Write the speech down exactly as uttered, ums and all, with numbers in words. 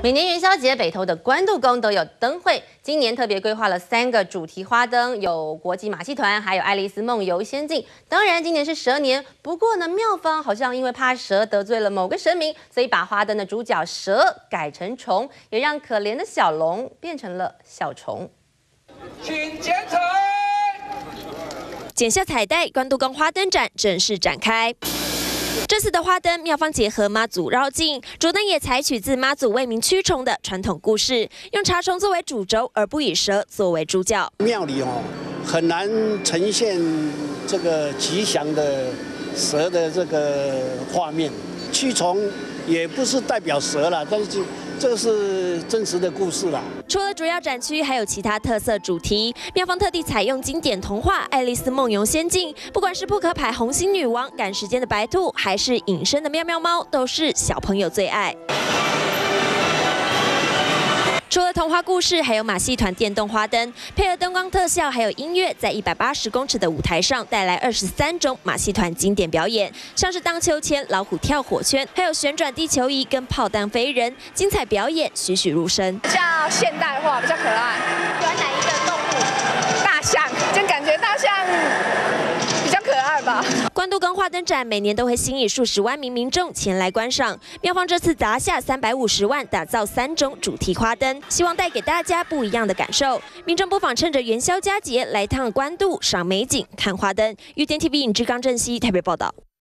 每年元宵节，北投的关渡宫都有灯会。今年特别规划了三个主题花灯，有国际马戏团，还有爱丽丝梦游仙境。当然，今年是蛇年，不过呢，庙方好像因为怕蛇得罪了某个神明，所以把花灯的主角蛇改成虫，也让可怜的小龙变成了小虫。 请剪彩。 剪下彩带，关渡宫花灯展正式展开。 这次的花灯，庙方结合妈祖绕境，主灯也采取自妈祖为民驱虫的传统故事，用茶虫作为主轴，而不以蛇作为主角。 庙里哦，很难呈现这个吉祥的蛇的这个画面，驱虫也不是代表蛇啦，但是这个是真实的故事啦。 除了主要展区，还有其他特色主题。庙方特地采用经典童话《爱丽丝梦游仙境》，不管是扑克牌红心女王、赶时间的白兔，还是隐身的妙妙猫，都是小朋友最爱。 除了童话故事，还有马戏团电动花灯，配合灯光特效，还有音乐，在一百八十公尺的舞台上带来二十三种马戏团经典表演，像是荡秋千、老虎跳火圈，还有旋转地球仪跟炮弹飞人，精彩表演栩栩如生。 比较现代化，比较可爱。喜欢哪一个动物？大象，就感觉大象比较可爱吧。 关渡宫花灯展每年都会吸引数十万名民众前来观赏，庙方这次砸下三百五十万打造三种主题花灯，希望带给大家不一样的感受。民众不妨趁着元宵佳节来趟关渡赏美景、看花灯。玉电 T V 尹志刚、郑熙台北报道。